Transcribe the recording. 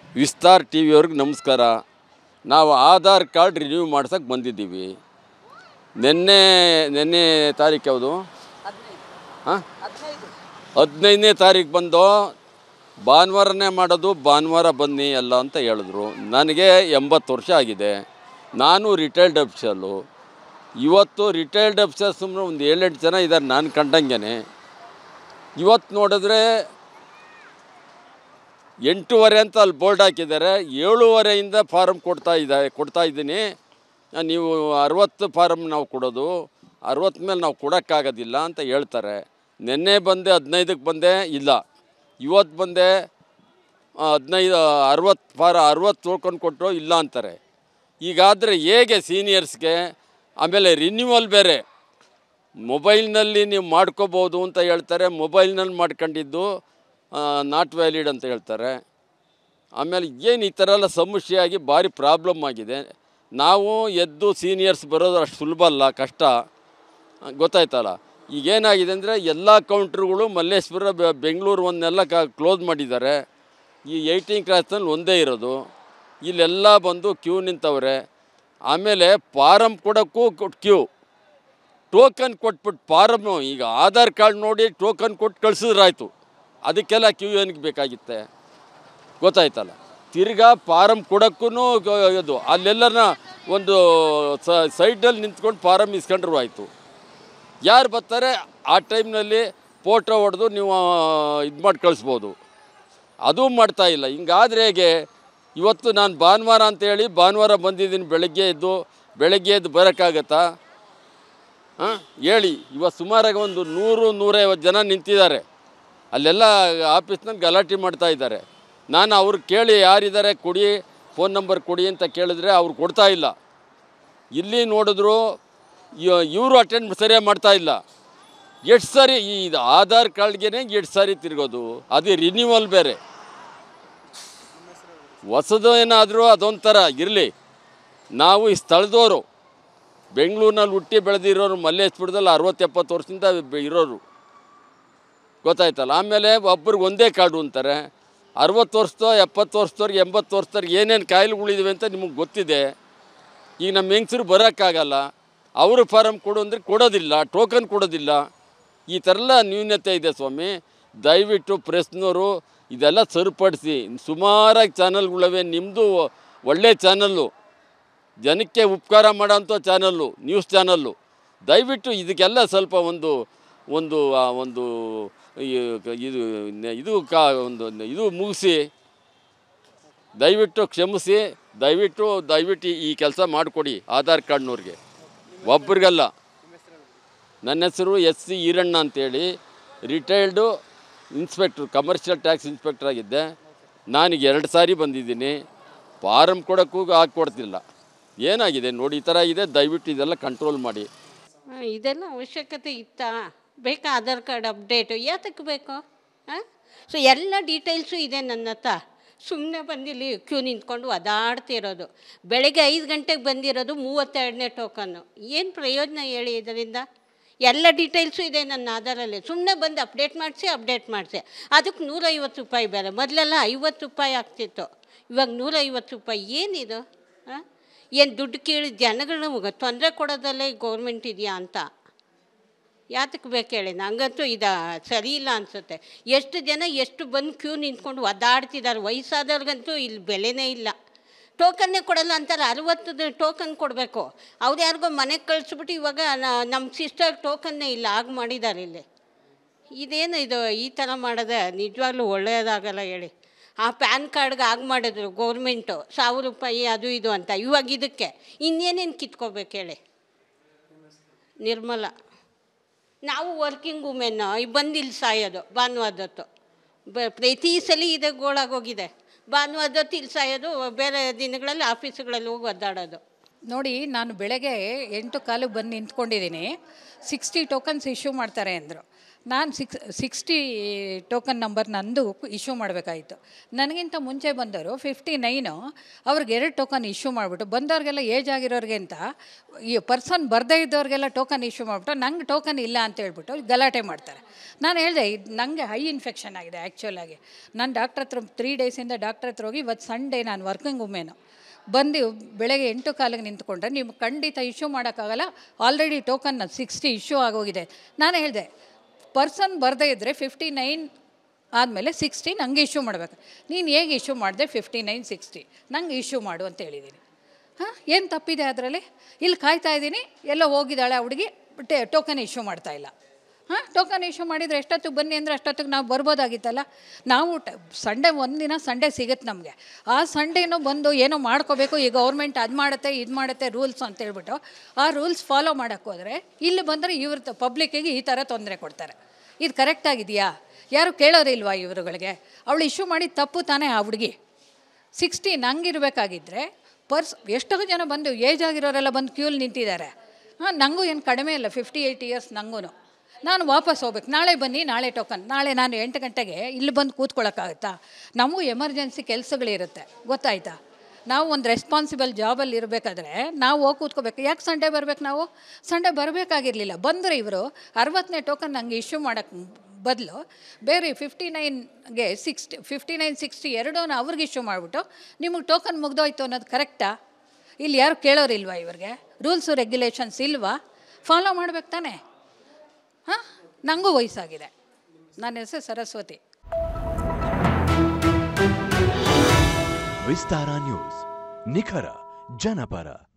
Vistar T ವಿಯವ್ರಿಗೆ ನಮಸ್ಕಾರ. ನಾವು Aadhaar card renew ಮಾಡ್ಸೋಕ್ಕೆ ಬಂದಿದ್ದೀವಿ. ನಿನ್ನೆ ತಾರೀಕು ಯಾವುದು? ಹಾಂ, 15ನೇ ತಾರೀಕು ಬಂದು ಭಾನುವಾರನೇ ಮಾಡೋದು, ಭಾನುವಾರ ಬನ್ನಿ ಎಲ್ಲ ಅಂತ ಹೇಳಿದ್ರು. ನನಗೆ 80 ವರ್ಷ ಆಗಿದೆ. ನಾನು ರಿಟೈರ್ಡ್ ಅಫಿಷಿಯಲ್ಲು. ಇವತ್ತು ರಿಟೈರ್ಡ್ ಅಫಿಷಿಯಲ್ ಸುಮ್ಮನೆ ಒಂದು 7-8 ಜನ ಇದ್ದಾರೆ ನಾನು ಕಂಡಂಗೆ. ಇವತ್ತು ನೋಡಿದ್ರೆ 8:30 ಅಂತ ಅಲ್ಲಿ ಬೋರ್ಡ್ ಹಾಕಿದ್ದಾರೆ. 7:30ಇಂದ ಫಾರಮ್ ಕೊಡ್ತಾ ಇದ್ದೀನಿ. ನೀವು 60 ಫಾರಮ್ ನಾವು ಕೊಡೋದು, 60 ಮೇಲೆ ನಾವು ಕೊಡೋಕ್ಕಾಗೋದಿಲ್ಲ ಅಂತ ಹೇಳ್ತಾರೆ. ನಿನ್ನೆ ಬಂದೆ 15ಕ್ಕೆ ಬಂದೆ, ಇಲ್ಲ. ಇವತ್ತು ಬಂದೆ 60 ತೊಳ್ಕೊಂಡು ಕೊಟ್ಟರು, ಇಲ್ಲ ಅಂತಾರೆ. ಈಗಾದರೆ ಹೇಗೆ ಸೀನಿಯರ್ಸ್ಗೆ? ಆಮೇಲೆ ರಿನ್ಯೂವಲ್ ಬೇರೆ ಮೊಬೈಲ್ನಲ್ಲಿ ನೀವು ಮಾಡ್ಕೋಬೋದು ಅಂತ ಹೇಳ್ತಾರೆ. ಮೊಬೈಲ್ನಲ್ಲಿ ಮಾಡ್ಕೊಂಡಿದ್ದು ನಾಟ್ ವ್ಯಾಲಿಡ್ ಅಂತ ಹೇಳ್ತಾರೆ. ಆಮೇಲೆ ಏನು ಈ ಥರ ಎಲ್ಲ ಸಮಸ್ಯೆಯಾಗಿ ಭಾರಿ ಪ್ರಾಬ್ಲಮ್ ಆಗಿದೆ. ನಾವು ಎದ್ದು ಸೀನಿಯರ್ಸ್ ಬರೋದು ಅಷ್ಟು ಸುಲಭ ಅಲ್ಲ, ಕಷ್ಟ. ಗೊತ್ತಾಯ್ತಲ್ಲ. ಈಗೇನಾಗಿದೆ ಅಂದರೆ ಎಲ್ಲ ಕೌಂಟ್ರುಗಳು ಮಲ್ಲೇಶ್ವರ, ಬೆಂಗಳೂರು ಒಂದನ್ನೆಲ್ಲ ಕ್ಲೋಸ್ ಮಾಡಿದ್ದಾರೆ. ಈ 18 ಕ್ರಾಸ್ನಲ್ಲಿ ಒಂದೇ ಇರೋದು. ಇಲ್ಲೆಲ್ಲ ಬಂದು ಕ್ಯೂ ನಿಂತವ್ರೆ. ಆಮೇಲೆ ಫಾರಮ್ ಕೊಡೋಕ್ಕೂ ಕ್ಯೂ, ಟೋಕನ್ ಕೊಟ್ಬಿಟ್ಟು ಫಾರಮ್ಮು. ಈಗ ಆಧಾರ್ ಕಾರ್ಡ್ ನೋಡಿ ಟೋಕನ್ ಕೊಟ್ಟು ಕಳಿಸಿದ್ರಾಯ್ತು. ಅದಕ್ಕೆಲ್ಲ ಕ್ಯೂ ಏನಕ್ಕೆ ಬೇಕಾಗಿತ್ತೆ? ಗೊತ್ತಾಯ್ತಲ್ಲ. ತಿರ್ಗಾ ಫಾರಮ್ ಕೊಡೋಕ್ಕೂ ಇದು ಅಲ್ಲೆಲ್ಲನ ಒಂದು ಸೈಡಲ್ಲಿ ನಿಂತ್ಕೊಂಡು ಫಾರಮ್ ಇಸ್ಕೊಂಡ್ರು ಆಯಿತು. ಯಾರು ಬರ್ತಾರೆ ಆ ಟೈಮ್ನಲ್ಲಿ ಫೋಟೋ ಹೊಡೆದು ನೀವು ಇದು ಮಾಡಿ ಕಳಿಸ್ಬೋದು. ಅದೂ ಮಾಡ್ತಾಯಿಲ್ಲ. ಹಿಂಗಾದರೆ ಹೇಗೆ? ಇವತ್ತು ನಾನು ಭಾನುವಾರ ಅಂತೇಳಿ ಭಾನುವಾರ ಬಂದಿದ್ದೀನಿ. ಬೆಳಗ್ಗೆ ಎದ್ದು ಬರೋಕ್ಕಾಗತ್ತಾ? ಹಾಂ, ಹೇಳಿ. ಇವತ್ತು ಸುಮಾರಾಗಿ ಒಂದು 100-150 ಜನ ನಿಂತಿದ್ದಾರೆ. ಅಲ್ಲೆಲ್ಲ ಆಫೀಸ್ನಲ್ಲಿ ಗಲಾಟೆ ಮಾಡ್ತಾಯಿದ್ದಾರೆ. ನಾನು ಅವ್ರಿಗೆ ಕೇಳಿ ಯಾರಿದ್ದಾರೆ ಕೊಡಿ, ಫೋನ್ ನಂಬರ್ ಕೊಡಿ ಅಂತ ಕೇಳಿದ್ರೆ ಅವ್ರು ಕೊಡ್ತಾಯಿಲ್ಲ. ಇಲ್ಲಿ ನೋಡಿದ್ರು ಇವರು ಅಟೆಂಡ್ ಸರಿಯಾಗಿ ಮಾಡ್ತಾಯಿಲ್ಲ. ಎಷ್ಟು ಸಾರಿ ಇದು ಆಧಾರ್ ಕಾರ್ಡ್ಗೆ 8 ಸಾರಿ ತಿರುಗೋದು, ಅದು ರಿನ್ಯೂವಲ್ ಬೇರೆ. ಹೊಸದು ಏನಾದರೂ ಅದೊಂಥರ ಇರಲಿ. ನಾವು ಈ ಸ್ಥಳದವರು, ಬೆಂಗಳೂರಿನಲ್ಲಿ ಹುಟ್ಟಿ ಬೆಳೆದಿರೋರು, ಮಲ್ಲೇಶ್ವರದಲ್ಲಿ 60-70 ವರ್ಷದಿಂದ ಇರೋರು. ಗೊತ್ತಾಯ್ತಲ್ಲ. ಆಮೇಲೆ ಒಬ್ರಿಗೆ ಒಂದೇ ಕಾರ್ಡು ಅಂತಾರೆ. 60 ವರ್ಷದೋ 70 ವರ್ಷದವ್ರಿಗೆ 80 ವರ್ಷದವ್ರಿಗೆ ಏನೇನು ಕಾಯಿಲೆಗಳಿವೆ ಅಂತ ನಿಮಗೆ ಗೊತ್ತಿದೆ. ಈಗ ನಮ್ಮ ಹೆಂಗಸರು ಬರೋಕ್ಕಾಗಲ್ಲ. ಅವರು ಫಾರಮ್ ಕೊಡು ಅಂದರೆ ಕೊಡೋದಿಲ್ಲ, ಟೋಕನ್ ಕೊಡೋದಿಲ್ಲ. ಈ ಥರ ಎಲ್ಲ ನ್ಯೂನತೆ ಇದೆ ಸ್ವಾಮಿ. ದಯವಿಟ್ಟು ಪ್ರೆಸ್ನವರು ಇದೆಲ್ಲ ಸರಿಪಡಿಸಿ. ಸುಮಾರಾಗಿ ಚಾನಲ್ಗಳಿವೆ. ನಿಮ್ಮದು ಒಳ್ಳೆ ಚಾನಲ್ಲು, ಜನಕ್ಕೆ ಉಪಕಾರ ಮಾಡೋಂಥ ಚಾನಲ್ಲು, ನ್ಯೂಸ್ ಚಾನಲ್ಲು. ದಯವಿಟ್ಟು ಇದಕ್ಕೆಲ್ಲ ಸ್ವಲ್ಪ ಒಂದು ಇದು ಮುಗಿಸಿ, ದಯವಿಟ್ಟು ಕ್ಷಮಿಸಿ. ದಯವಿಟ್ಟು ಈ ಕೆಲಸ ಮಾಡಿಕೊಡಿ ಆಧಾರ್ ಕಾರ್ಡ್ನವ್ರಿಗೆ, ಒಬ್ರಿಗಲ್ಲ. ನನ್ನ ಹೆಸರು SC ಈರಣ್ಣ ಅಂತೇಳಿ, retired inspector, commercial tax inspector ಆಗಿದ್ದೆ. ನಾನೀಗ 2 ಸಾರಿ ಬಂದಿದ್ದೀನಿ. ಫಾರಮ್ ಕೊಡೋಕ್ಕೂ ಹಾಕ್ಕೊಡ್ತಿಲ್ಲ. ಏನಾಗಿದೆ ನೋಡಿ, ಈ ಥರ ಇದೆ. ದಯವಿಟ್ಟು ಇದೆಲ್ಲ ಕಂಟ್ರೋಲ್ ಮಾಡಿ. ಇದೆಲ್ಲ ಅವಶ್ಯಕತೆ ಇತ್ತಾ? ಬೇಕಾ ಆಧಾರ್ ಕಾರ್ಡ್ ಅಪ್ಡೇಟು? ಯಾತಕ್ಕೆ ಬೇಕು? ಹಾಂ, ಸೊ ಎಲ್ಲ ಡೀಟೇಲ್ಸು ಇದೆ ನನ್ನ ಹತ್ರ. ಸುಮ್ಮನೆ ಬಂದಿಲ್ಲಿ ಕ್ಯೂ ನಿಂತ್ಕೊಂಡು ಒದಾಡ್ತಿರೋದು. ಬೆಳಗ್ಗೆ 5 ಗಂಟೆಗೆ ಬಂದಿರೋದು 32ನೇ ಟೋಕನ್ನು. ಏನು ಪ್ರಯೋಜನ ಹೇಳಿ ಇದರಿಂದ? ಎಲ್ಲ ಡೀಟೇಲ್ಸು ಇದೆ ನನ್ನ ಆಧಾರಲ್ಲಿ. ಸುಮ್ಮನೆ ಬಂದು ಅಪ್ಡೇಟ್ ಮಾಡಿಸಿ ಅದಕ್ಕೆ 150 ರೂಪಾಯಿ ಬೇರೆ. ಮೊದಲೆಲ್ಲ 50 ರೂಪಾಯಿ ಆಗ್ತಿತ್ತು, ಇವಾಗ 150 ರೂಪಾಯಿ. ಏನಿದು? ಹಾಂ, ಏನು ದುಡ್ಡು ಕೇಳಿ ಜನಗಳನ್ನ ತೊಂದರೆ ಕೊಡೋದಲ್ಲೇ ಗೌರ್ಮೆಂಟ್ ಇದೆಯಾ ಅಂತ? ಯಾತಕ್ಕೆ ಬೇಕು ಹೇಳಿ? ನನಗಂತೂ ಇದು ಸರಿ ಇಲ್ಲ ಅನಿಸುತ್ತೆ. ಎಷ್ಟು ಜನ ಬಂದು ಕ್ಯೂ ನಿಂತ್ಕೊಂಡು ಒದ್ದಾಡ್ತಿದ್ದಾರೆ. ವಯಸ್ಸಾದವ್ರಿಗಂತೂ ಇಲ್ಲಿ ಬೆಲೆನೇ ಇಲ್ಲ. ಟೋಕನ್ನೇ ಕೊಡಲ್ಲ ಅಂತಾರೆ. 60 ಟೋಕನ್ ಕೊಡಬೇಕು. ಅವ್ರು ಯಾರಿಗೋ ಮನೆಗೆ ಕಳಿಸ್ಬಿಟ್ಟು ಇವಾಗ ನಮ್ಮ ಸಿಸ್ಟರ್ ಟೋಕನ್ನೇ ಇಲ್ಲ, ಆಗ ಮಾಡಿದ್ದಾರೆ ಇಲ್ಲಿ. ಇದೇನು ಇದು ಈ ಥರ ಮಾಡೋದೆ? ನಿಜವಾಗ್ಲೂ ಒಳ್ಳೆಯದಾಗಲ್ಲ ಹೇಳಿ. ಆ ಪ್ಯಾನ್ ಕಾರ್ಡ್ಗೆ ಆಗ ಮಾಡಿದ್ರು ಗೌರ್ಮೆಂಟು 1000 ರೂಪಾಯಿ ಅದು ಇದು ಅಂತ. ಇವಾಗ ಇದಕ್ಕೆ ಇನ್ನೇನೇನು ಕಿತ್ಕೋಬೇಕು ಹೇಳಿ? ನಿರ್ಮಲ. ನಾವು ವರ್ಕಿಂಗ್ ವುಮೆನ್ನು ಬಂದು ಇಲ್ಲಿ ಸಾಯೋದು ಭಾನುವಾರದೊತ್ತು. ಪ್ರತಿ ಸಲ ಇದೆ ಗೋಳಾಗೋಗಿದೆ. ಭಾನುವಾರದೊತ್ತು ಇಲ್ಲಿ ಸಾಯೋದು, ಬೇರೆ ದಿನಗಳಲ್ಲಿ ಆಫೀಸುಗಳಲ್ಲಿ ಹೋಗಿ ಒದ್ದಾಡೋದು. ನೋಡಿ, ನಾನು ಬೆಳಗ್ಗೆ 8:15 ಬಂದು ನಿಂತ್ಕೊಂಡಿದ್ದೀನಿ. 60 ಟೋಕನ್ಸ್ ಇಶ್ಯೂ ಮಾಡ್ತಾರೆ ಅಂದರು. ನಾನು 60 ಟೋಕನ್ ನಂಬರ್ ನಂದು ಇಶ್ಯೂ ಮಾಡಬೇಕಾಯಿತು. ನನಗಿಂತ ಮುಂಚೆ ಬಂದವರು 59 ಅವ್ರಿಗೆ 2 ಟೋಕನ್ ಇಶ್ಯೂ ಮಾಡಿಬಿಟ್ಟು ಬಂದವ್ರಿಗೆಲ್ಲ ಏಜ್ ಆಗಿರೋರಿಗೆ ಅಂತ ಈ ಪರ್ಸನ್ ಬರದೇ ಇದ್ದವ್ರಿಗೆಲ್ಲ ಟೋಕನ್ ಇಶ್ಯೂ ಮಾಡಿಬಿಟ್ಟು ನಂಗೆ ಟೋಕನ್ ಇಲ್ಲ ಅಂತ ಹೇಳ್ಬಿಟ್ಟು ಗಲಾಟೆ ಮಾಡ್ತಾರೆ. ನಾನು ಹೇಳಿದೆ ಇದು ನನಗೆ ಹೈ ಇನ್ಫೆಕ್ಷನ್ ಆಗಿದೆ ಆ್ಯಕ್ಚುಲಾಗಿ. ನಾನು ಡಾಕ್ಟ್ರ್ ಹತ್ರ 3 ಡೇಸಿಂದ ಡಾಕ್ಟ್ರ್ ಹತ್ರ ಹೋಗಿ ಇವತ್ತು ಸಂಡೇ ನಾನು ವರ್ಕಿಂಗ್ ವುಮೆನು ಬಂದು ಬೆಳಗ್ಗೆ 8 ನಿಂತ್ಕೊಂಡ್ರೆ ನೀವು ಖಂಡಿತ ಇಶ್ಯೂ ಮಾಡೋಕ್ಕಾಗಲ್ಲ, ಆಲ್ರೆಡಿ ಟೋಕನ್ 60 ಇಶ್ಯೂ ಆಗೋಗಿದೆ. ನಾನು ಹೇಳಿದೆ ಪರ್ಸನ್ ಬರದೇ ಇದ್ದರೆ 59 ಆದಮೇಲೆ 60 ನನಗೆ ಇಶ್ಯೂ ಮಾಡಬೇಕು. ನೀನು ಹೇಗೆ ಇಶ್ಯೂ ಮಾಡಿದೆ 59 60 ನಂಗೆ ಇಶ್ಯೂ ಮಾಡು ಅಂತ ಹೇಳಿದ್ದೀನಿ. ಹಾಂ, ಏನು ತಪ್ಪಿದೆ ಅದರಲ್ಲಿ? ಇಲ್ಲಿ ಕಾಯ್ತಾ ಇದ್ದೀನಿ, ಎಲ್ಲೋ ಹೋಗಿದ್ದಾಳೆ ಆ ಹುಡುಗಿ, ಟೋಕನ್ ಇಶ್ಯೂ ಮಾಡ್ತಾಯಿಲ್ಲ. ಹಾಂ, ಟೋಕನ್ ಇಶ್ಯೂ ಮಾಡಿದರೆ ಎಷ್ಟೊತ್ತಿಗೆ ಬನ್ನಿ ಅಂದರೆ ಅಷ್ಟೊತ್ತಿಗೆ ನಾವು ಬರ್ಬೋದಾಗಿತ್ತಲ್ಲ. ನಾವು ಸಂಡೇ ಒಂದಿನ ಸಂಡೇ ಸಿಗುತ್ತೆ ನಮಗೆ, ಆ ಸಂಡೇನೂ ಬಂದು ಏನೋ ಮಾಡ್ಕೋಬೇಕು, ಈ ಗೌರ್ಮೆಂಟ್ ಅದು ಮಾಡುತ್ತೆ ಇದು ಮಾಡುತ್ತೆ ರೂಲ್ಸ್ ಅಂತೇಳ್ಬಿಟ್ಟು ಆ ರೂಲ್ಸ್ ಫಾಲೋ ಮಾಡೋಕ್ಕೆ ಹೋದರೆ ಇಲ್ಲಿ ಬಂದರೆ ಇವ್ರ ಪಬ್ಲಿಕ್ಕಿಗೆ ಈ ಥರ ತೊಂದರೆ ಕೊಡ್ತಾರೆ. ಇದು ಕರೆಕ್ಟಾಗಿದೆಯಾ? ಯಾರು ಕೇಳೋರಿಲ್ವಾ ಇವರುಗಳಿಗೆ? ಅವಳು ಇಶ್ಯೂ ಮಾಡಿದ ತಪ್ಪು ತಾನೇ ಆ ಹುಡುಗಿ. 60 ನಂಗಿರಬೇಕಾಗಿದ್ದರೆ ಎಷ್ಟೋ ಜನ ಬಂದು ಏಜ್ ಆಗಿರೋರೆಲ್ಲ ಬಂದು ಕ್ಯೂಲಿ ನಿಂತಿದ್ದಾರೆ. ಹಾಂ, ನನಗೂ ಏನು ಕಡಿಮೆ ಇಲ್ಲ, 58 ಇಯರ್ಸ್ ನನಗೂ. ನಾನು ವಾಪಸ್ ಹೋಗ್ಬೇಕು, ನಾಳೆ ಬನ್ನಿ, ನಾಳೆ ಟೋಕನ್, ನಾಳೆ ನಾನು 8 ಗಂಟೆಗೆ ಇಲ್ಲಿ ಬಂದು ಕೂತ್ಕೊಳ್ಳೋಕ್ಕಾಗತ್ತಾ? ನಮಗೂ ಎಮರ್ಜೆನ್ಸಿ ಕೆಲಸಗಳಿರುತ್ತೆ, ಗೊತ್ತಾಯ್ತಾ? ನಾವು ಒಂದು ರೆಸ್ಪಾನ್ಸಿಬಲ್ ಜಾಬಲ್ಲಿ ಇರಬೇಕಾದ್ರೆ ನಾವು ಹೋಗಿ ಕೂತ್ಕೋಬೇಕು. ಯಾಕೆ ಸಂಡೇ ಬರಬೇಕು? ನಾವು ಸಂಡೇ ಬರಬೇಕಾಗಿರಲಿಲ್ಲ. ಬಂದರೆ ಇವರು 60ನೇ ಟೋಕನ್ ನನಗೆ ಇಶ್ಯೂ ಮಾಡೋಕ್ಕೆ ಬದಲು ಬೇರೆ 59ಗೆ 59 60 ಎರಡೂ ಅವ್ರಿಗೆ ಇಶ್ಯೂ ಮಾಡಿಬಿಟ್ಟು ನಿಮಗೆ ಟೋಕನ್ ಮುಗ್ದೋಯ್ತು ಅನ್ನೋದು ಕರೆಕ್ಟಾ? ಇಲ್ಲಿ ಯಾರು ಕೇಳೋರಿಲ್ವಾ? ಇವ್ರಿಗೆ ರೂಲ್ಸು ರೆಗ್ಯುಲೇಷನ್ಸ್ ಇಲ್ವಾ? ಫಾಲೋ ಮಾಡ್ಬೇಕು ತಾನೆ. ಹಾಂ, ನನಗೂ ವಯಸ್ಸಾಗಿದೆ. ನನ್ನ ಹೆಸರು ಸರಸ್ವತಿ. ವಿಸ್ತಾರ ನ್ಯೂಸ್, ನಿಖರ ಜನಪರ.